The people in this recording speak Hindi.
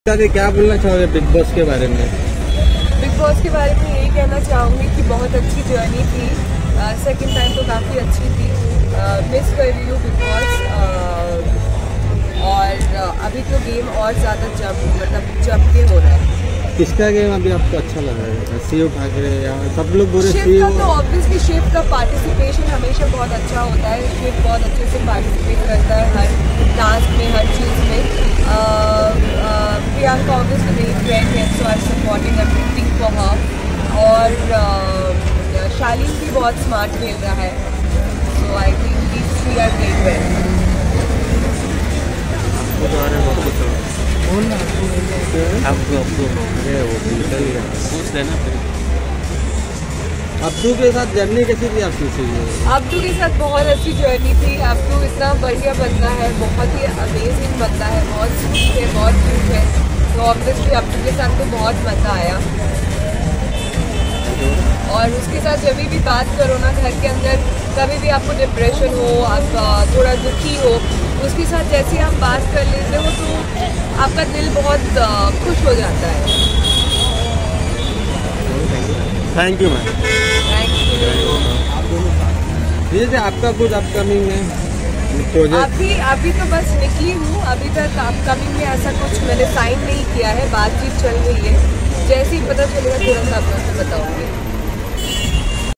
क्या बोलना चाहोगे बिग बॉस के बारे में? बिग बॉस के बारे में यही कहना चाहूँगी कि बहुत अच्छी जर्नी थी। सेकंड टाइम तो काफ़ी अच्छी थी। मिस कर रही हूँ बिग बॉस। और अभी तो गेम और ज़्यादा जम के हो रहा है। किसका गेम अभी आपको अच्छा लग रहा है? शिव ठाकरे या सब लोग बोल रहे शिव का तो ऑब्वियसली शिव का पार्टिसिपेशन हमेशा बहुत अच्छा होता है। शिव बहुत अच्छे से पार्टिसिपेट करता है हर टास्क में, हर चीज़ में। प्रियंका ऑब्वियसली मेरी फ्रेंड है, so I supporting everything for her. और शालीन भी बहुत स्मार्ट खेल रहा है, so I think these three are playing well. Abdu के साथ जर्नी कैसी थी आपकी? अब्दू के साथ बहुत अच्छी जर्नी थी। अब्दू इतना बढ़िया बंदा है, बहुत ही अमेजिंग बंदा है, बहुत स्वीट है, बहुत क्यूट है। तो ऑब्वियसली अब्दू के साथ तो बहुत मज़ा आया। और उसके साथ जब भी बात करो ना घर के अंदर, कभी भी आपको डिप्रेशन हो, आप थोड़ा दुखी हो, उसके साथ जैसे आप बात कर लेते हो तो आपका दिल बहुत खुश हो जाता है। Thank you ma'am. Thank you. जैसे आपका कुछ अपकमिंग है प्रोजेक्ट? अभी तो बस निकली हूँ। अभी तक अपकमिंग में ऐसा कुछ मैंने साइन नहीं किया है, बातचीत चल रही है। जैसे ही पता चलेगा तुरंत आप लोगों को बताऊँगी।